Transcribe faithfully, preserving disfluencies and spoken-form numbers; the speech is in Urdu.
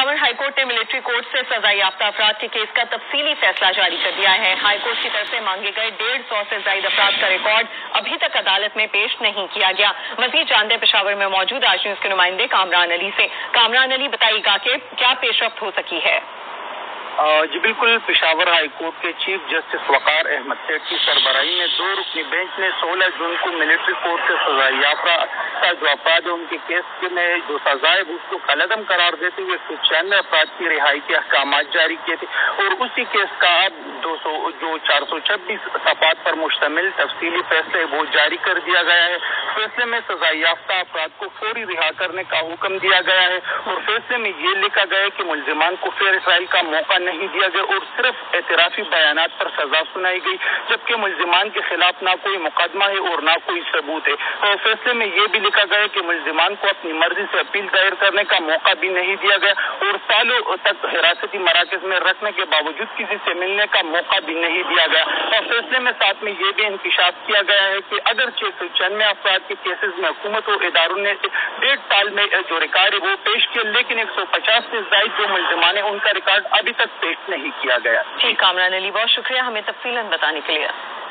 پشاور ہائی کورٹ نے ملٹری کورٹ سے سزا یافتہ افراد کے کیس کا تفصیلی فیصلہ جاری کر دیا ہے۔ ہائی کورٹ کی طرف سے مانگے گئے ڈیڑھ سو سے زائد افراد کا ریکارڈ ابھی تک عدالت میں پیش نہیں کیا گیا۔ مزید جانتے پشاور میں موجود آج نیوز کے نمائندے کامران علی سے۔ کامران علی، بتائیے گا کہ کیا پیش رفت ہو سکی ہے؟ جی بالکل، پشاور ہائی کورٹ کے چیف جسٹس وقار احمد سیٹھ کی سربراہی میں دو رکنی بینچ نے سولہ جون کو ملٹری کورٹ سے سزا یافتہ جو افراد ان کے کیس میں جو سزا ہے اس کو کالعدم قرار دیتے ہوئے ایک سو چھیانوے افراد کی رہائی کے احکامات جاری کیے تھے، اور اسی کیس کا اب دو سو جو چار سو چھبیس صفحات پر مشتمل تفصیلی فیصلے وہ جاری کر دیا گیا ہے۔ فیصلے میں سزا یافتہ افراد کو فوری رہا کرنے کا حکم دیا گیا ہے، اور فیصلے میں یہ لکھا گیا ہے کہ ملزمان کو فیر اسرائیل کا موقع نہیں دیا گیا اور صرف اعترافی بیانات پر سزا سنائی گئی، جبکہ ملزمان کے خلاف نہ کوئی مقدمہ ہے اور نہ کوئی ثبوت ہے۔ اور فیصلے میں یہ بھی لکھا گیا ہے کہ ملزمان کو اپنی مرضی سے اپیل دائر کرنے کا موقع بھی نہیں دیا گیا، اور سالوں تک حراستی مراکز میں رکھنے کے باوجود کسی سے ملنے کا موقع بھی نہیں دیا گیا۔ اور فیصلے میں ساتھ میں یہ بھی انکشاف کیا گیا ہے کہ اگر چھ سو چنانوے افراد کے کیسز میں حکومت و اداروں نے ڈیڑھ سال میں جو ریکارڈ ہے وہ پیش کیا، لیکن ایک سو پچاس سے زائد جو ملزمان ہیں ان کا ریکارڈ ابھی تک پیش نہیں کیا گیا۔ ٹھیک، کامران علی، بہت شکریہ ہمیں تفصیلاً بتانے کے لیے۔